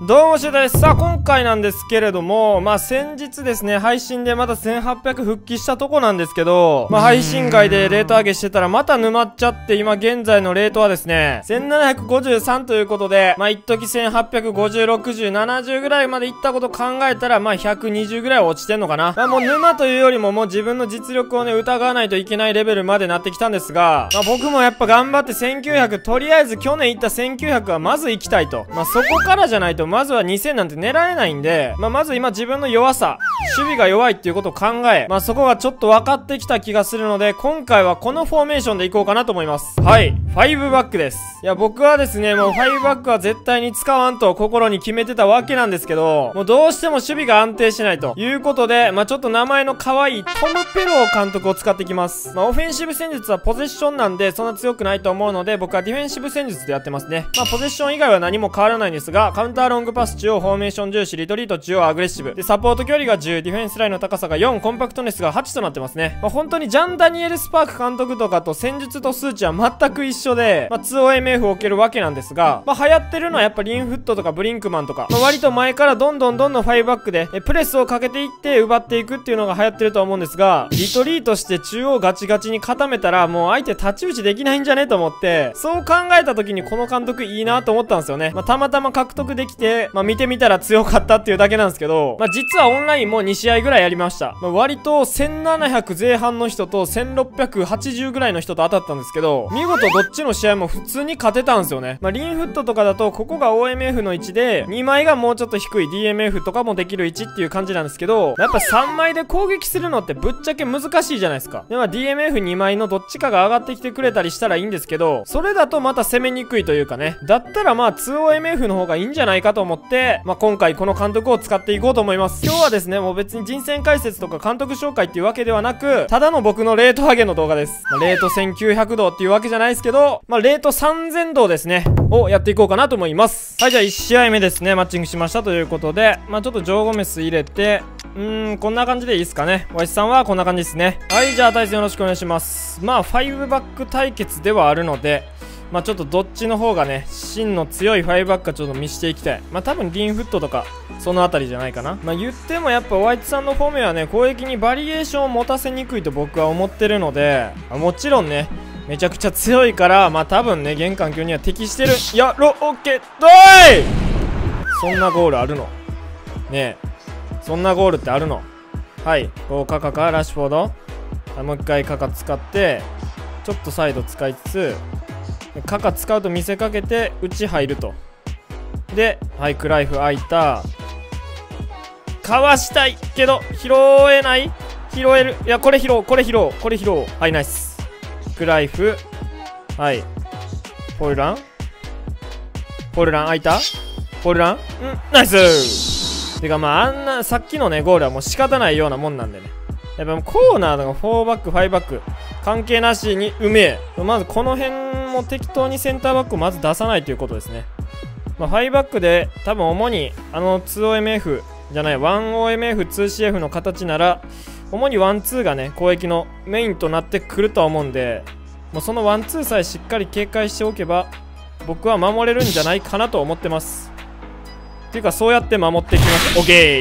どうも、シュウタです。さあ、今回なんですけれども、先日ですね、配信でまた1800復帰したとこなんですけど、配信外でレート上げしてたらまた沼っちゃって、今現在のレートはですね、1753ということで、一時1850、60、70ぐらいまでいったこと考えたら、120ぐらい落ちてんのかな。もう沼というよりももう自分の実力をね、疑わないといけないレベルまでなってきたんですが、僕もやっぱ頑張って1900、とりあえず去年行った1900はまず行きたいと。そこからじゃないとまずは2000なんて狙えないんで、まず今自分の弱さ、守備が弱いっていうことを考え、そこがちょっと分かってきた気がするので、今回はこのフォーメーションでいこうかなと思います。はい。5バックです。いや、僕はですね、もう5バックは絶対に使わんと心に決めてたわけなんですけど、もうどうしても守備が安定しないということで、ちょっと名前の可愛いトム・ペロー監督を使ってきます。オフェンシブ戦術はポゼッションなんで、そんな強くないと思うので、僕はディフェンシブ戦術でやってますね。ポゼッション以外は何も変わらないんですが、カウンターロングパス中央フォーメーション重視、リトリート中央アグレッシブ。で、サポート距離が10、ディフェンスラインの高さが4、コンパクトネスが8となってますね。本当にジャン・ダニエル・スパーク監督とかと戦術と数値は全く一緒で、2OMF を置けるわけなんですが、流行ってるのはやっぱリンフットとかブリンクマンとか、割と前からどんどん5バックでプレスをかけていって奪っていくっていうのが流行ってると思うんですが、リトリートして中央ガチガチに固めたらもう相手太刀打ちできないんじゃねと思って、そう考えた時にこの監督いいなと思ったんですよね。たまたま獲得できて、見てみたら強かったっていうだけなんですけど、実はオンラインも2試合ぐらいやりました。割と1700前半の人と1680ぐらいの人と当たったんですけど、見事どっちの試合も普通に勝てたんですよね。リンフットとかだとここが OMF の位置で、2枚がもうちょっと低い DMF とかもできる位置っていう感じなんですけど、やっぱ3枚で攻撃するのってぶっちゃけ難しいじゃないですか。で、DMF2 枚のどっちかが上がってきてくれたりしたらいいんですけど、それだとまた攻めにくいというかね。だったら2OMF の方がいいんじゃないかと思って、今回この監督を使っていこうと思います。今日はですね、もう別に人選解説とか監督紹介っていうわけではなく、ただの僕のレート上げの動画です。レート1900度っていうわけじゃないですけど、レート3000度ですね、をやっていこうかなと思います。はい、じゃあ1試合目ですね、マッチングしましたということで、ちょっとジョーゴメス入れて、こんな感じでいいですかね。ワイスさんはこんな感じですね。はい、じゃあ対戦よろしくお願いします。5バック対決ではあるので、ちょっとどっちの方がね、真の強い5バックかちょっと見していきたい。多分リンフットとか、そのあたりじゃないかな。言ってもやっぱホワイトさんのフォーメはね、攻撃にバリエーションを持たせにくいと僕は思ってるので、もちろんね、めちゃくちゃ強いから、多分ね、現環境には適してる。やろうけどい！そんなゴールあるの？ねえ。そんなゴールってあるの？はい。カカラッシュフォード。もう一回カカ使って、ちょっとサイド使いつつ、カカ使うと見せかけて内入ると。で、はい、クライフ空いた。かわしたいけど拾えない。拾える。いや、これ拾おう。はい、ナイス。クライフ、はい。ポルラン空いた。ポルラン、ナイス。てかあんなさっきのねゴールはもう仕方ないようなもんなんでね、やっぱコーナーとか4バック5バック関係なしにうめえ。まずこの辺も適当にセンターバックをまず出さないということですね。5バックで多分主に2OMF じゃない 1OMF2CF の形なら主に1-2がね攻撃のメインとなってくるとは思うんで、もうその1-2さえしっかり警戒しておけば僕は守れるんじゃないかなと思ってます。っていうかそうやって守っていきます。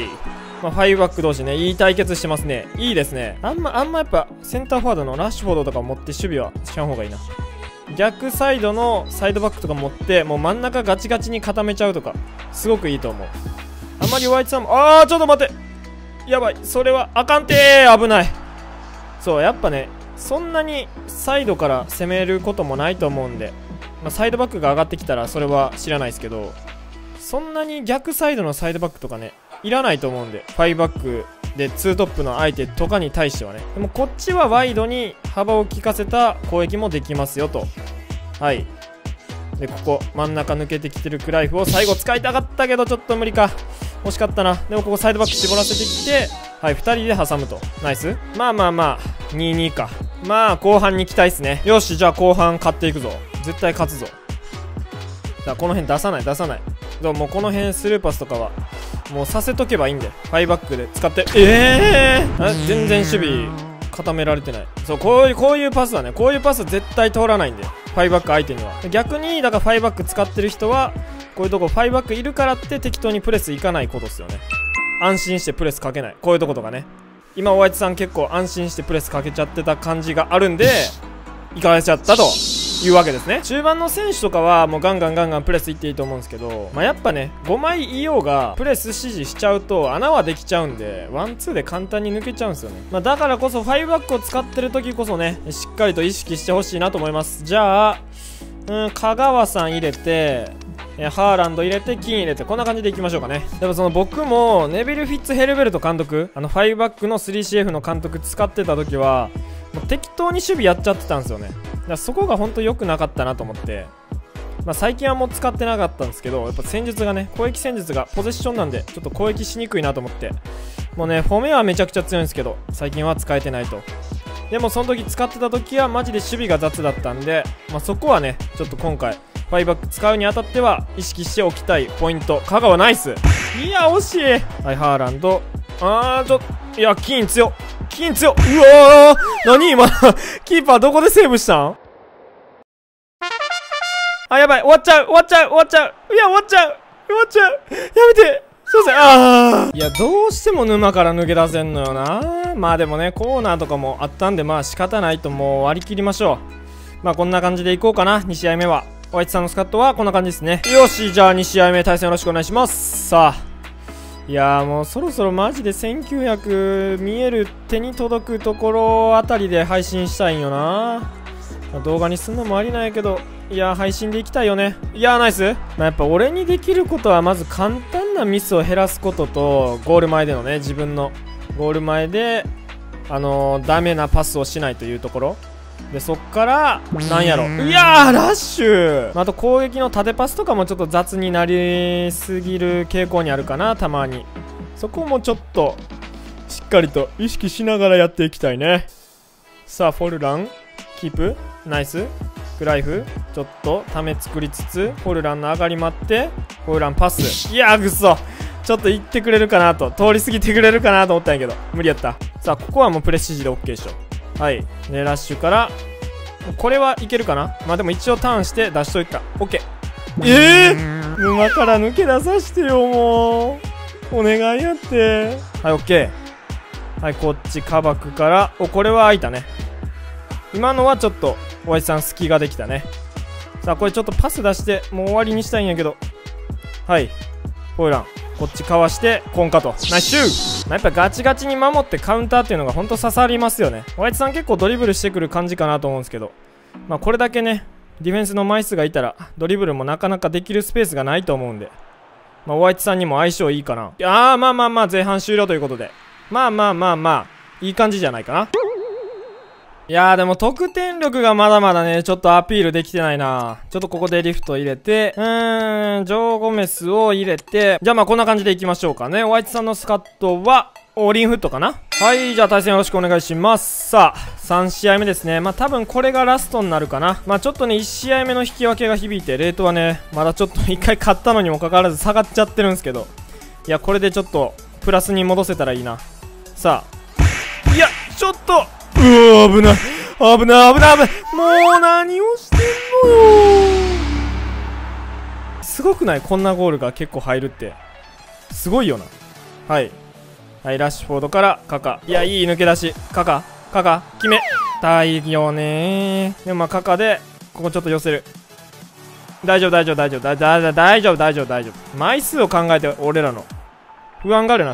OK。5バック同士ね、いい対決してますね。いいですね。あんまやっぱセンターフォワードのラッシュフォードとか持って守備はしちゃう方がいいな。逆サイドのサイドバックとか持ってもう真ん中ガチガチに固めちゃうとかすごくいいと思う。あんまりホワイトさんもちょっと待って、やばい、それはあかんてー、危ない。そうやっぱね、そんなにサイドから攻めることもないと思うんで、サイドバックが上がってきたらそれは知らないですけど、そんなに逆サイドのサイドバックとかねいらないと思うんで、5バックで2トップの相手とかに対してはね。でもこっちはワイドに幅を利かせた攻撃もできますよと。はい。でここ真ん中抜けてきてるクライフを最後使いたかったけどちょっと無理か、惜しかったな。でもここサイドバック絞らせてきて、はい、2人で挟むと。ナイス。2-2か。後半に期待っすね。よし、じゃあ後半勝っていくぞ。絶対勝つぞ。さあこの辺出さない。でももうこの辺スルーパスとかはもうさせとけばいいんで、5バックで使って。全然守備固められてない。そう、こういうパスはね、こういうパスは絶対通らないんで、5バック相手には。逆にだから5バック使ってる人はこういうとこ5バックいるからって適当にプレスいかないことですよね。安心してプレスかけない、こういうとことかね。今おあいつさん結構安心してプレスかけちゃってた感じがあるんでいかれちゃったというわけですね。中盤の選手とかはもうガンガンプレスいっていいと思うんですけど、やっぱね5枚いようがプレス指示しちゃうと穴はできちゃうんでワンツーで簡単に抜けちゃうんですよね。だからこそ5バックを使ってる時こそねしっかりと意識してほしいなと思います。じゃあ香川さん入れてハーランド入れて金入れてこんな感じでいきましょうかね。でもその僕もネビル・フィッツヘルベルト監督5バックの 3CF の監督使ってた時はもう適当に守備やっちゃってたんですよね。だからそこが本当良くなかったなと思って、最近はもう使ってなかったんですけど、やっぱ戦術がね攻撃戦術がポゼッションなんでちょっと攻撃しにくいなと思って、もうねフォメはめちゃくちゃ強いんですけど最近は使えてないと。でもその時使ってた時はマジで守備が雑だったんで、そこはねちょっと今回5バック使うにあたっては意識しておきたいポイント。香川ナイス。いや惜しい。はいハーランドいや金強っ、金強っ。うわー何今キーパーどこでセーブしたん。やばい、終わっちゃういや終わっちゃうやめて、すいません。いやどうしても沼から抜け出せんのよな。でもねコーナーとかもあったんで仕方ないともう割り切りましょう。こんな感じでいこうかな。2試合目はおあいつさんのスカットはこんな感じですね。よし、じゃあ2試合目対戦よろしくお願いします。さあいやもうそろそろマジで1900見える手に届くところあたりで配信したいんよな。動画にすんのもありなんやけど、いや配信でいきたいよね。いやナイス。やっぱ俺にできることはまず簡単なミスを減らすことと、ゴール前でのね自分のゴール前でダメなパスをしないというところで、そっからなんやろ、いやーラッシュ。あと攻撃の縦パスとかもちょっと雑になりすぎる傾向にあるかな、たまに。そこもちょっとしっかりと意識しながらやっていきたいね。さあフォルランキープナイス。クライフちょっとため作りつつフォルランの上がり待って、フォルランパス。いやーぐっそ、ちょっと行ってくれるかなと、通り過ぎてくれるかなと思ったんやけど無理やった。さあここはもうプレッシジで OK でしょ。はいでラッシュからこれはいけるかな。でも一応ターンして出しといた。 OK。 沼から抜け出させてよ、もうお願いやって。はい OK。 はいこっちカバクからこれは開いたね。今のはちょっとおやじさん隙ができたね。さあこれちょっとパス出してもう終わりにしたいんやけど、はいフォイランこっちかわしてコンカとナイスシュー。やっぱガチガチに守ってカウンターっていうのがほんと刺さりますよね。おやじさん結構ドリブルしてくる感じかなと思うんですけど、これだけねディフェンスの枚数がいたらドリブルもなかなかできるスペースがないと思うんで、おやじさんにも相性いいかな。前半終了ということでいい感じじゃないかな。いやーでも得点力がまだまだねちょっとアピールできてないな。ちょっとここでリフト入れてジョー・ゴメスを入れて、じゃあこんな感じでいきましょうかね。おあいつさんのスカットはオリンフットかな。はいじゃあ対戦よろしくお願いします。さあ3試合目ですね。多分これがラストになるかな。ちょっとね1試合目の引き分けが響いてレートはねまだちょっと1回勝ったのにもかかわらず下がっちゃってるんですけど、いやこれでちょっとプラスに戻せたらいいな。さあいやちょっと危ないもう何をしてんのよ。すごくない？こんなゴールが結構入るってすごいよな。はいラッシュフォードからカカ。いやいい抜け出し。カカ決めたいよねー。でもカカでここちょっと寄せる。大丈夫。枚数を考えて俺らの不安があるな。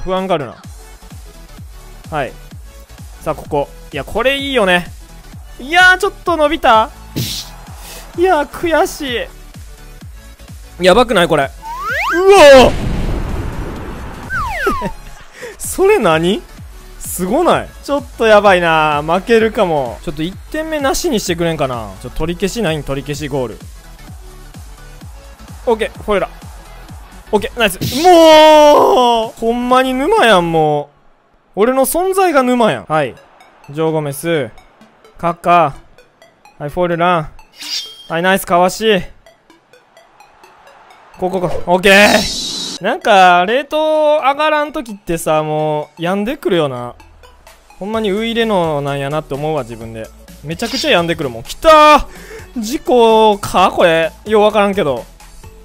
はいさあここ、いやこれいいよね。いやーちょっと伸びた。いやー悔しい。やばくないこれ。うわそれ何すごない？ちょっとやばいな。負けるかも。ちょっと1点目なしにしてくれんかな。取り消しないん？取り消しゴール。オッケーフォイラオッケーナイス。もうほんまに沼やん。もう俺の存在が沼やん。はいジョー・ゴメスカッカー、はいフォルラン、はいナイスかわし。オッケー。なんかレート上がらん時ってさもう病んでくるよな。ほんまにウイレノなんやなって思うわ自分で。めちゃくちゃ病んでくるもん。きたー事故かこれようわからんけど。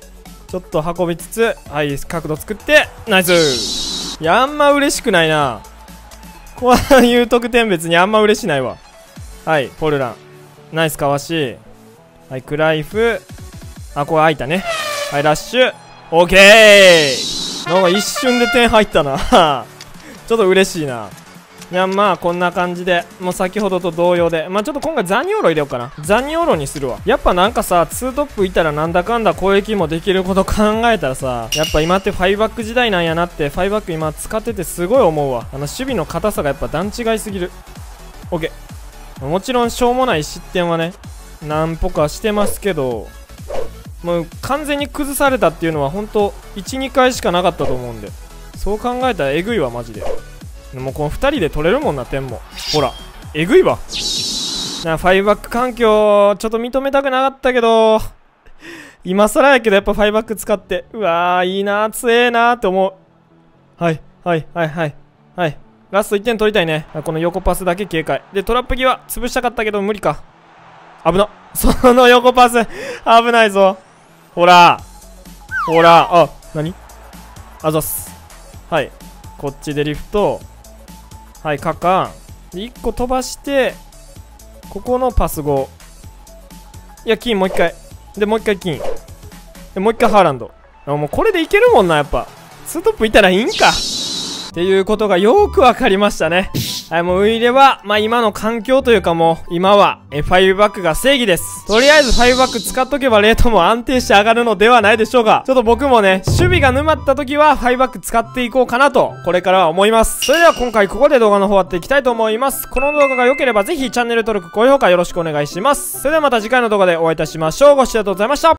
ちょっと運びつつ、はい、角度作って、ナイス。いや、あんま嬉しくないな。こういう得点別にあんま嬉しないわ。はい、ポルラン。ナイスかわし。はい、クライフ。あ、これ開いたね。はい、ラッシュ。オッケー。なんか一瞬で点入ったな。ちょっと嬉しいな。いや、まあこんな感じで、もう先ほどと同様で、まあちょっと今回ザニオロ入れようかな。ザニオロにするわ。やっぱなんかさ、2トップいたらなんだかんだ攻撃もできること考えたらさ、やっぱ今って5バック時代なんやなって、5バック今使っててすごい思うわ。守備の硬さがやっぱ段違いすぎる。オッケー。もちろんしょうもない失点はね、何歩かしてますけど、もう完全に崩されたっていうのはほんと 1,2 回しかなかったと思うんで、そう考えたらえぐいわマジで。もうこの2人で取れるもんな、点も。ほらえぐいわ。5バック環境ちょっと認めたくなかったけど、今更やけどやっぱ5バック使って、うわーいいなー、強えなーって思う。はいはいはいはいはい、ラスト1点取りたいね。この横パスだけ警戒で、トラップ際潰したかったけど無理か。危な。その横パス危ないぞ。ほらほら、あ、何あざっす。はい、こっちでリフト。はい、カカンで1個飛ばして、ここのパス後、いや金もう1回で、もう1回金で、もう1回ハーランド。もうこれでいけるもんな。やっぱ2トップいたらいいんかっていうことがよーくわかりましたね。はい、もうウイレは、まあ今の環境というか、もう今は5バックが正義です。とりあえず5バック使っとけばレートも安定して上がるのではないでしょうか。ちょっと僕もね、守備が沼った時は5バック使っていこうかなと、これからは思います。それでは今回ここで動画の方終わっていきたいと思います。この動画が良ければぜひチャンネル登録、高評価よろしくお願いします。それではまた次回の動画でお会いいたしましょう。ご視聴ありがとうございました。